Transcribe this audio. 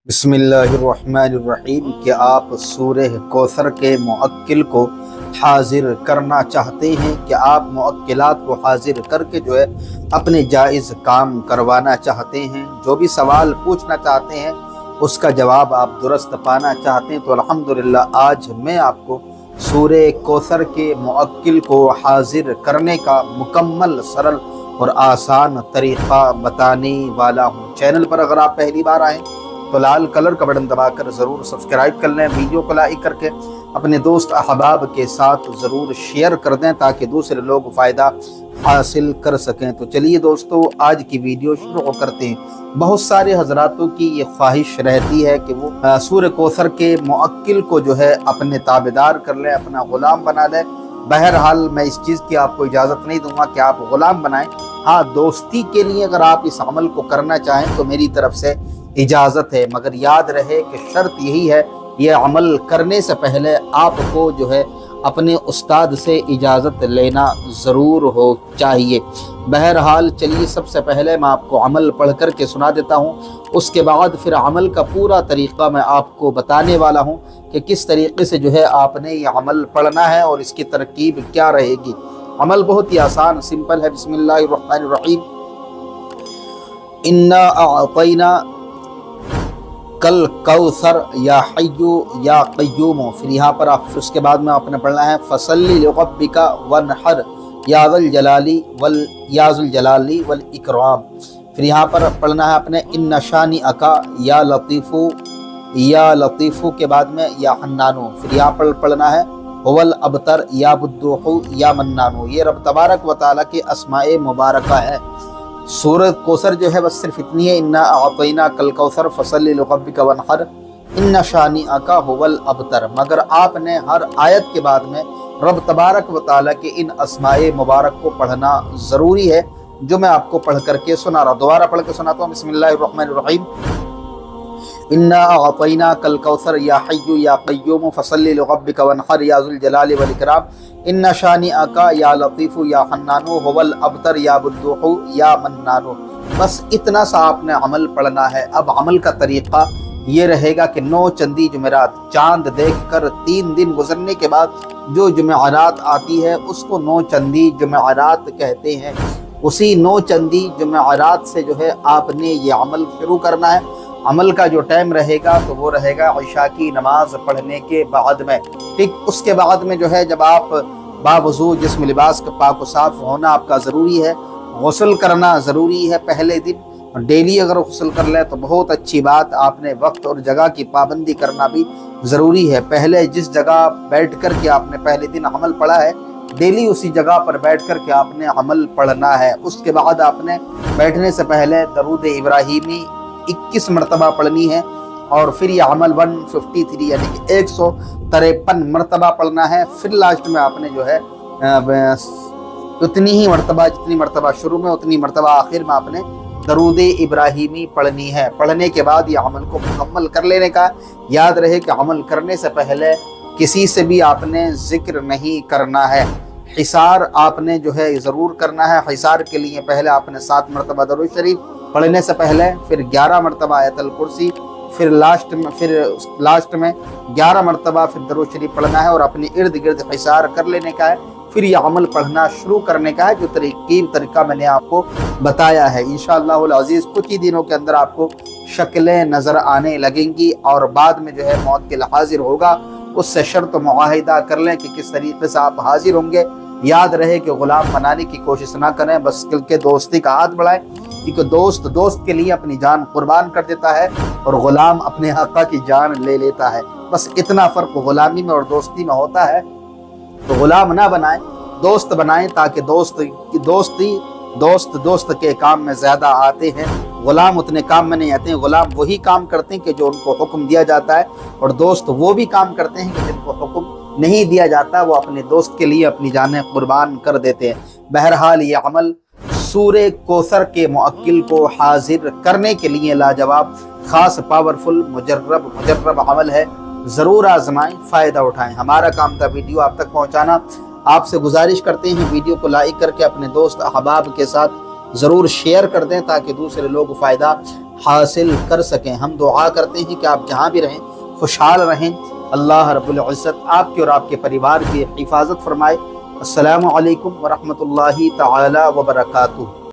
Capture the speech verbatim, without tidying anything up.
बिस्मिल्लाहिर्रहमानिर्रहीम। कि आप सूरह कौसर के मुअक्किल को हाजिर करना चाहते हैं, कि आप मुअक्किलात को हाजिर करके जो है अपने जायज़ काम करवाना चाहते हैं, जो भी सवाल पूछना चाहते हैं उसका जवाब आप दुरुस्त पाना चाहते हैं, तो अल्हम्दुलिल्लाह आज मैं आपको सूरह कौसर के मुअक्किल को हाजिर करने का मुकम्मल, सरल और आसान तरीक़ा बताने वाला हूँ। चैनल पर अगर आप पहली बार आएँ तो लाल कलर का बटन दबाकर ज़रूर सब्सक्राइब कर लें, वीडियो को लाइक करके अपने दोस्त अहबाब के साथ ज़रूर शेयर कर दें ताकि दूसरे लोग फ़ायदा हासिल कर सकें। तो चलिए दोस्तों, आज की वीडियो शुरू करते हैं। बहुत सारे हजरातों की ये ख्वाहिश रहती है कि वो सूरह कौसर के मुअक्किल को जो है अपने ताबेदार कर लें, अपना ग़ुलाम बना लें। बहरहाल मैं इस चीज़ की आपको इजाज़त नहीं दूंगा कि आप ग़ुलाम बनाएं। हाँ, दोस्ती के लिए अगर आप इस अमल को करना चाहें तो मेरी तरफ से इजाज़त है, मगर याद रहे कि शर्त यही है, ये अमल करने से पहले आपको जो है अपने उस्ताद से इजाज़त लेना ज़रूर हो चाहिए। बहरहाल चलिए, सबसे पहले मैं आपको अमल पढ़ कर के सुना देता हूँ, उसके बाद फिर अमल का पूरा तरीक़ा मैं आपको बताने वाला हूँ कि किस तरीक़े से जो है आपने ये अमल पढ़ना है और इसकी तरकीब क्या रहेगी। अमल बहुत ही आसान सिंपल है। बिस्मिल्लाहिर्रहमानिर्रहीम। इन्ना अअतैना कल कौसर या हय्यु या क़य्यूम। फिर यहाँ पर आप उसके बाद में आपने पढ़ना है फसल्ली लिरब्बिका वन्हर या ज़ुल जलाली वल या ज़ुल जलाली वल इकराम। फिर यहाँ पर पढ़ना है आपने इन्ना शानी अका या लतीफ़ु या लतीफ़ु के बाद में या हन्नानु। फिर यहाँ पर पढ़ना है हुवल अबतर या बुद्दुहु या मन्नानु। ये रब तबारक व तआला के अस्माए मुबारका है। सूरह कौसर जो है बस सिर्फ इतनी है, इन्ना अअतैना कल कौसर फसल्ली लिरब्बिका वन्हर इन्ना शानी अका हुवल अबतर। मगर आपने हर आयत के बाद में रब तबारक व तआला के इन अस्माए मुबारक को पढ़ना ज़रूरी है, जो मैं आपको पढ़ करके सुना रहा हूँ। दोबारा पढ़ के सुनाता हूँ। बिस्मिल्लाहिर्रहमानिर्रहीम। इन्ना अअतैना कल कौसर या हय्यु या क़य्यूम फसल्ली लिरब्बिका वन्हर या ज़ुल जलाली वल इकराम इन्ना शानी अका या लतीफ़ु या हन्नानु हुवल अबतर या बुद्दुहु या मन्नानु। बस इतना सा आपने अमल पढ़ना है। अब अमल का तरीक़ा ये रहेगा कि नौ चंदी जुमेरात, चांद देखकर तीन दिन गुजरने के बाद जो जुमेरात आती है उसको नौ चंदी जुमेरात कहते हैं। उसी नौ चंदी जुमेरात से जो है आपने ये अमल शुरू करना है। अमल का जो टाइम रहेगा तो वो रहेगा इशा की नमाज पढ़ने के बाद में। ठीक, उसके बाद में जो है जब आप बावजूद जिस्म लिबास का पाक व साफ होना आपका ज़रूरी है, गुस्ल करना ज़रूरी है पहले दिन। डेली अगर गुस्ल कर ले तो बहुत अच्छी बात। आपने वक्त और जगह की पाबंदी करना भी ज़रूरी है। पहले जिस जगह बैठ कर के आपने पहले दिन अमल पढ़ा है, डेली उसी जगह पर बैठ कर के आपने अमल पढ़ना है। उसके बाद आपने बैठने से पहले दरूद इब्राहिमी इक्कीस मरतबा पढ़नी है और फिर ये अमल एक सौ तिरेपन यानी कि एक सौ तिरपन मरतबा पढ़ना है। फिर लास्ट में आपने जो है उतनी ही मरतबा, जितनी मरतबा शुरू में उतनी मरतबा आखिर में आपने दरूद इब्राहिमी पढ़नी है। पढ़ने के बाद ये अमल को मुकम्मल कर लेने का। याद रहे कि अमल करने से पहले किसी से भी आपने जिक्र नहीं करना है। हिसार आपने जो है ज़रूर करना है। हिसार के लिए पहले आपने सात मरतबा दरूद शरीफ पढ़ने से पहले, फिर ग्यारह मरतबा आयतुल कुर्सी, फिर लास्ट में फिर लास्ट में ग्यारह मरतबा फिर दरूद शरीफ पढ़ना है और अपने इर्द गिर्द हिसार कर लेने का है। फिर यह अमल पढ़ना शुरू करने का है, जो तरीक़ीब तरीका मैंने आपको बताया है। इंशाअल्लाहुल अज़ीज़ कुछ ही दिनों के अंदर आपको शक्लें नज़र आने लगेंगी और बाद में जो है मुअक्किल हाजिर होगा। उससे शर्त मुआहिदा कर लें कि किस तरीके से आप हाजिर होंगे। याद रहे कि ग़ुलाम बनाने की कोशिश ना करें, बस के दोस्ती का हाथ बढ़ाएं, क्योंकि दोस्त दोस्त के लिए अपनी जान कुर्बान कर देता है और ग़ुलाम अपने आका की जान ले लेता है। बस इतना फ़र्क ग़ुलामी में और दोस्ती में होता है। तो ग़ुलाम ना बनाएं, दोस्त बनाएं, ताकि दोस्त की दोस्ती दोस्त दोस्त के काम में ज़्यादा आते हैं। ग़ुलाम उतने काम में नहीं आते हैं। ग़ुलाम वही काम करते हैं कि जो उनको हुक्म दिया जाता है, और दोस्त वो भी काम करते हैं कि जिनको हुक्म नहीं दिया जाता। वो अपने दोस्त के लिए अपनी जानें कुर्बान कर देते हैं। बहरहाल ये अमल सूरह कौसर के मुअक्किल को हाजिर करने के लिए लाजवाब, ख़ास, पावरफुल, मुजर्रब मुजर्रब अमल है। ज़रूर आजमाएं, फ़ायदा उठाएं। हमारा काम था वीडियो आप तक पहुँचाना। आपसे गुजारिश करते हैं वीडियो को लाइक करके अपने दोस्त अहबाब के साथ ज़रूर शेयर कर दें ताकि दूसरे लोग फ़ायदा हासिल कर सकें। हम दुआ करते हैं कि आप जहाँ भी रहें खुशहाल रहें, अल्लाह रब्बुल इज़्ज़त आपके और आपके परिवार की हिफाजत फरमाए। अस्सलामु अलैकुम व रहमतुल्लाहि तआला व बरकातुहू।